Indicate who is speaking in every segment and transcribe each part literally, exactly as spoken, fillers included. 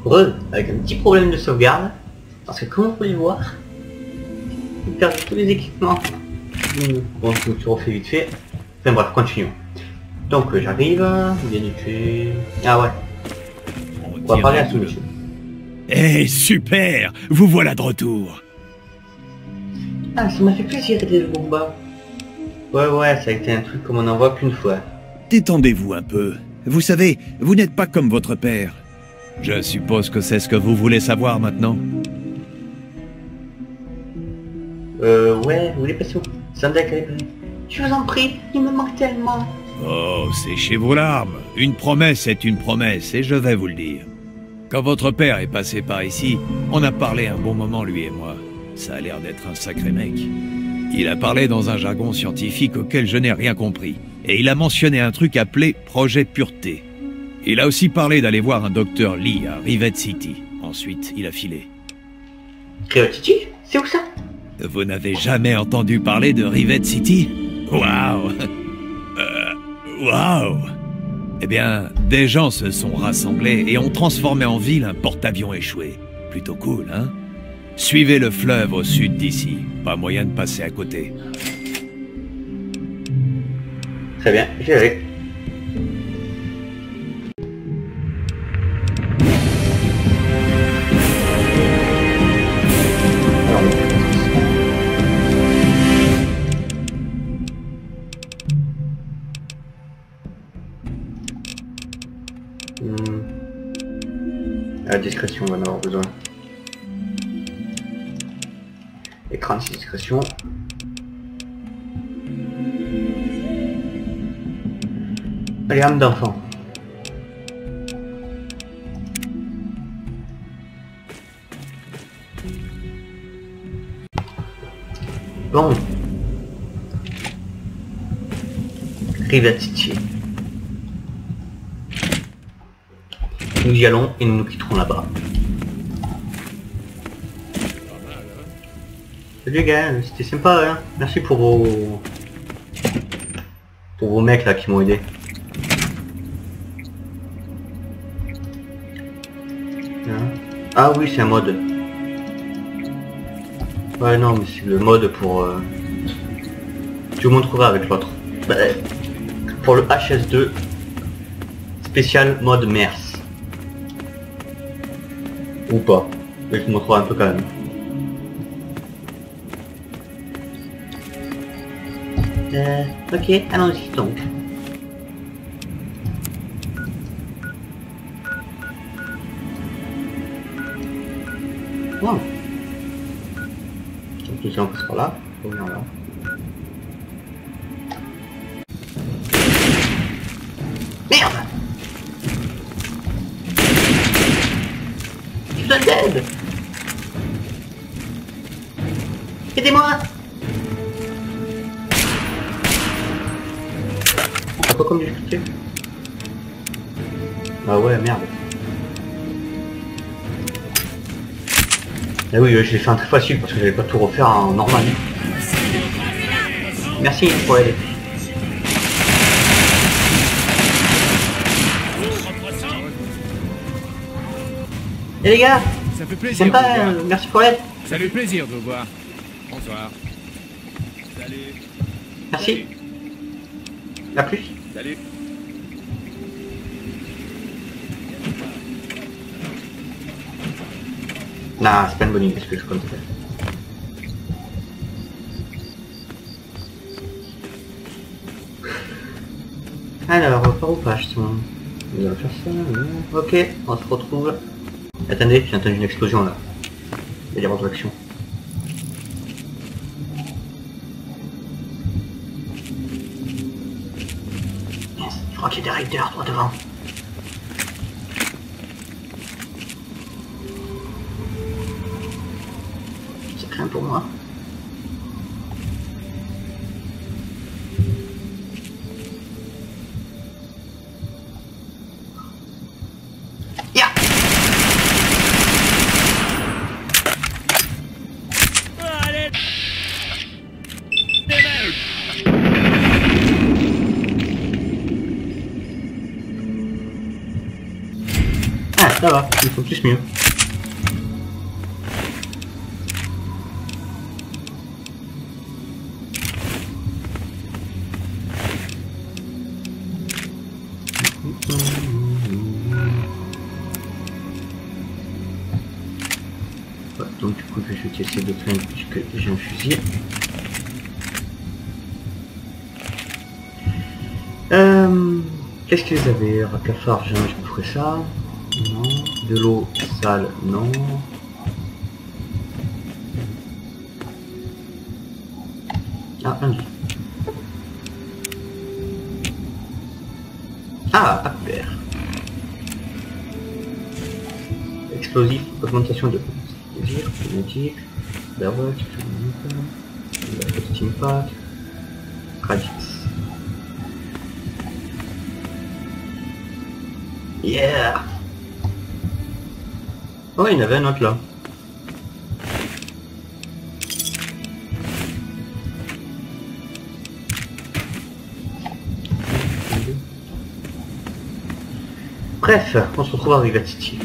Speaker 1: Re, avec un petit problème de sauvegarde, parce que comme vous pouvez le voir, j'ai perdu tous les équipements. Bon, je me suis refait vite fait. Enfin bref, continuons. Donc euh, j'arrive, bien du tuer. Ah ouais. On va parler à ce monsieur.
Speaker 2: Eh, super! Vous voilà de retour.
Speaker 1: Ah, ça m'a fait plaisir d'aider le combat. Ouais, ouais, ça a été un truc comme on n'en voit qu'une fois.
Speaker 2: Détendez-vous un peu. Vous savez, vous n'êtes pas comme votre père. Je suppose que c'est ce que vous voulez savoir maintenant.
Speaker 1: Euh, ouais, vous voulez passer au... Sandek avec lui. Je vous en prie, il me manque tellement.
Speaker 2: Oh, séchez vos larmes. Une promesse est une promesse, et je vais vous le dire. Quand votre père est passé par ici, on a parlé un bon moment, lui et moi. Ça a l'air d'être un sacré mec. Il a parlé dans un jargon scientifique auquel je n'ai rien compris. Et il a mentionné un truc appelé Projet Pureté. Il a aussi parlé d'aller voir un docteur Lee à Rivet City. Ensuite, il a filé.
Speaker 1: Rivet City? C'est où ça?
Speaker 2: Vous n'avez jamais entendu parler de Rivet City? Waouh! euh, Waouh! Eh bien, des gens se sont rassemblés et ont transformé en ville un porte-avions échoué. Plutôt cool, hein? Suivez le fleuve au sud d'ici. Pas moyen de passer à côté.
Speaker 1: Très bien, j'y vais. Hmm. La discrétion, on va en avoir besoin. Écran de discrétion. Allez, âme d'enfant. Bon. Rivet City. Nous y allons et nous nous quitterons là-bas. Salut les gars, c'était sympa, hein. Merci pour vos... pour vos mecs là qui m'ont aidé. Hein. Ah oui, c'est un mode. Ouais non, mais c'est le mode pour... Euh... Je vous montrerai avec l'autre. Bah, pour le H S deux, spécial mode Mers. Ou pas. Mais je vous montrerai un peu quand même. Euh, ok, allons-y donc. Wow. Donc nous allons passer par là, on va venir là. Merde! Je suis dead! Aidez-moi! Pas comme discuter. Ah ouais, merde. Ah oui, je l'ai fait un très facile parce que j'allais pas tout refaire en normal. Merci pour aider. Et les gars,
Speaker 3: ça fait plaisir.
Speaker 1: Sympa, euh, merci pour l'aide.
Speaker 3: Ça fait plaisir de vous voir. Bonsoir. Salut.
Speaker 1: Merci. A plus.
Speaker 3: Salut.
Speaker 1: Non, c'est pas une bonne idée ce que je compte faire. Alors, par où pas justement? On va faire ça. Ok, on se retrouve. Attendez, j'ai entendu une explosion là. Il va y avoir de l'action. Je crois qu'il y a des raiders droit devant. C'est craint pour moi. Ya!
Speaker 3: Allez.
Speaker 1: Ah, ça va, il faut plus mieux. Ouais, donc du coup je vais jeter ces deux trains puisque j'ai un fusil. Euh, Qu'est-ce qu'ils avaient? Un cafard, je je ferai ça. Non. De l'eau sale, non. Ah, un lit. Ah, à couvert. Explosif, augmentation de plaisir, pneumatique, Darwatch, Steampack, Radix. Yeah! Oh, il y en avait un autre là. Bref, on se retrouve à Rivet City.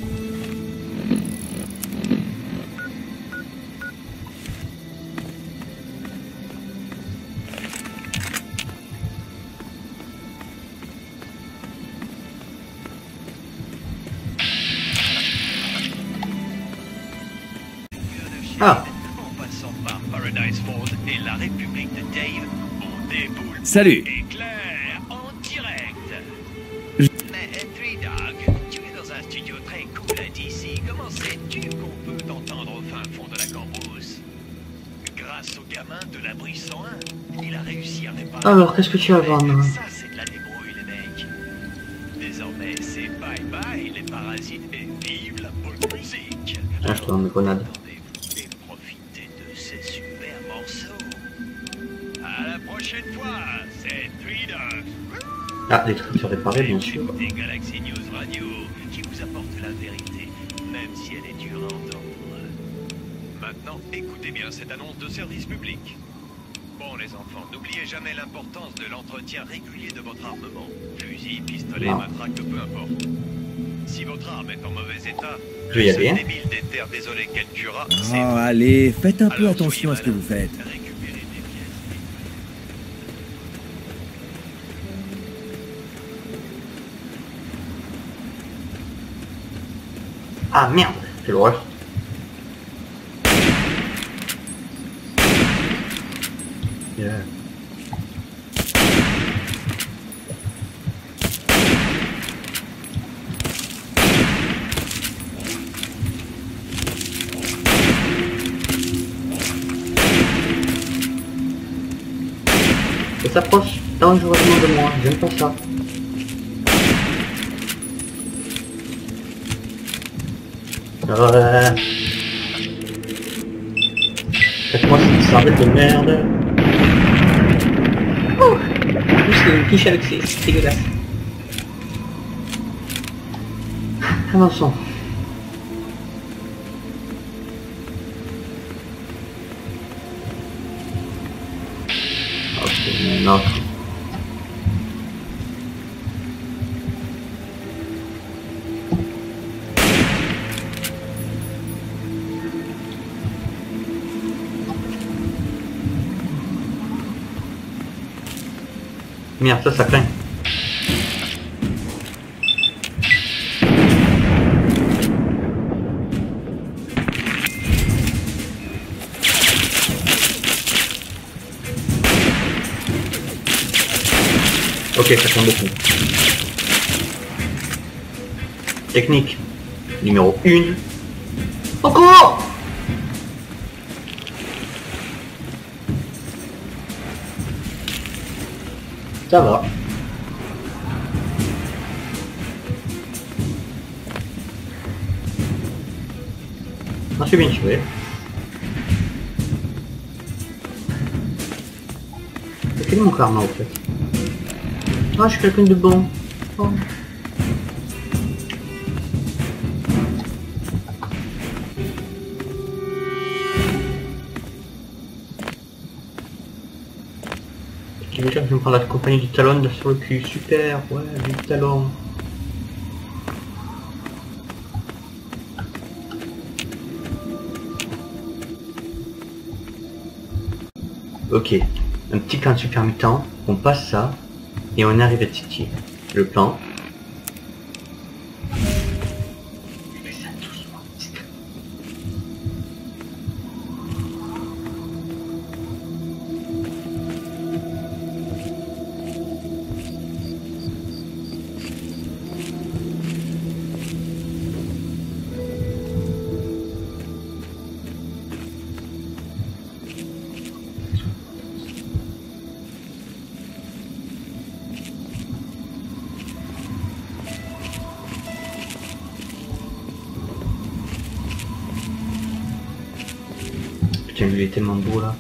Speaker 1: Ah.
Speaker 4: En passant par Paradise Falls et la République de Dave, on déboule.
Speaker 2: Salut.
Speaker 4: Éclair en direct.
Speaker 2: Je...
Speaker 4: Mais Three Dog, tu es dans un studio très cool à D C. Comment sais-tu qu'on peut t'entendre au fin fond de la cambrousse? Grâce au gamin de l'abri cent un, il a réussi à réparer.
Speaker 1: Alors, qu'est-ce que tu vas vendre?
Speaker 4: Ça, c'est de la débrouille, les mecs. Désormais, c'est bye bye les parasites et vive la bonne musique.
Speaker 1: Ah, je te donne une grenade.
Speaker 4: Prochaine fois, c'est Three Dogs.
Speaker 1: Ah, des trucs à réparer, bien sûr.
Speaker 4: Des Galaxy News Radio qui vous apporte la vérité, même si elle est dure à entendre. Maintenant, écoutez bien cette annonce de service public. Bon, les enfants, n'oubliez jamais l'importance de l'entretien régulier de votre armement. Fusil, pistolet,
Speaker 1: non.
Speaker 4: matraque, peu importe. Si votre arme est en mauvais état,
Speaker 1: je vais y aller.
Speaker 4: débile des terres désolé qu'elle tuera,
Speaker 2: oh, allez, faites un peu attention à ce que vous faites.
Speaker 1: Ah merde, c'est l'horreur. Yeah. Ça s'approche dangereusement de moi, j'aime pas ça. Euh... Faites-moi cette sardelle de merde. Oh, juste une touche avec ces... c'est dégueulasse. Avançons. Ok, non. Merde, ça, ça craint. Ok, ça craint beaucoup. Technique numéro un. Encore! Ça va. Ah, c'est bien tué. C'est quel est mon karma en fait? Ah, je suis quelqu'un de bon. Oh. Déjà je vais me prendre la compagnie du talon là sur le cul, super, ouais, du talon. Ok, un petit camp de super mutants, on passe ça, et on arrive à City. Le plan. Je fais ça doucement. Putain, lui il est tellement beau là.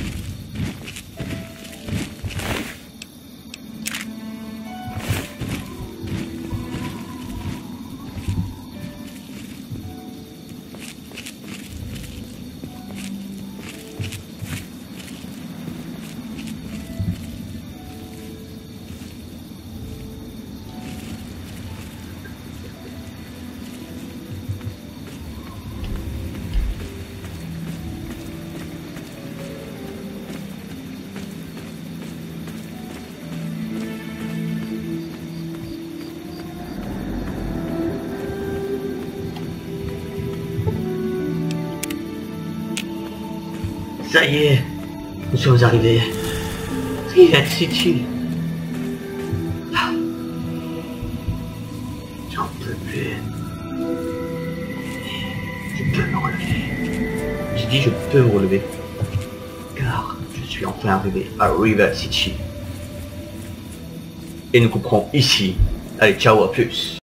Speaker 1: Ça y est, nous sommes arrivés. Rivet City. Ah. J'en peux plus. Je peux me relever. J'ai dit je peux me relever. Car je suis enfin arrivé à Rivet City. Et nous couperons ici. Allez, ciao, à plus.